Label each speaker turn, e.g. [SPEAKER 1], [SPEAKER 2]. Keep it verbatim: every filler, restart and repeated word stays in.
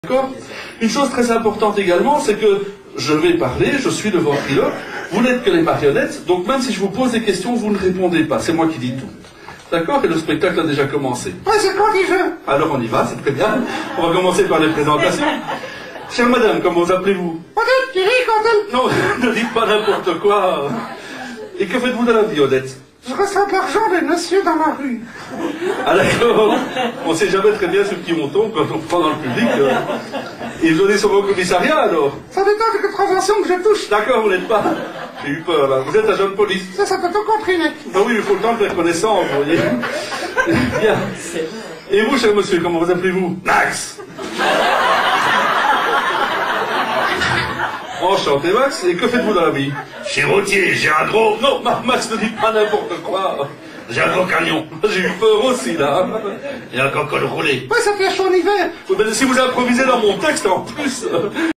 [SPEAKER 1] D'accord. Une chose très importante également, c'est que je vais parler, je suis le ventriloque, vous n'êtes que les marionnettes, donc même si je vous pose des questions, vous ne répondez pas, c'est moi qui dis tout. D'accord. Et le spectacle a déjà commencé.
[SPEAKER 2] Ouais, c'est quand dit je.
[SPEAKER 1] Alors on y va, c'est très bien. On va commencer par les présentations. Chère madame, comment vous appelez-vous?
[SPEAKER 2] Odette, Thierry, Odette.
[SPEAKER 1] Non, ne dites pas n'importe quoi. Et que faites-vous de la vie, Odette?
[SPEAKER 2] Je reçois de l'argent des messieurs dans la rue.
[SPEAKER 1] Ah d'accord. On ne sait jamais très bien sur qui on tombe quand on prend dans le public. Euh. Et vous donnez sur vos commissariats alors?
[SPEAKER 2] Ça dépend de contraventions que je touche.
[SPEAKER 1] D'accord, vous n'êtes pas. J'ai eu peur là. Vous êtes agent de police.
[SPEAKER 2] Ça, ça peut tout comprimer.
[SPEAKER 1] Ben oui, il faut le temps de faire connaissance, vous voyez. Bien. Et vous, cher monsieur, comment vous appelez-vous? Max. Enchanté, Max. Et que faites-vous dans la vie?
[SPEAKER 3] Je suis routier, j'ai un gros...
[SPEAKER 1] Non, Max, ne dites pas n'importe quoi.
[SPEAKER 3] J'ai un gros camion.
[SPEAKER 1] J'ai eu peur aussi, là.
[SPEAKER 3] Et un cocol roulé.
[SPEAKER 2] Ouais, ça fait chaud en hiver.
[SPEAKER 1] Si vous improvisez dans mon texte, en plus...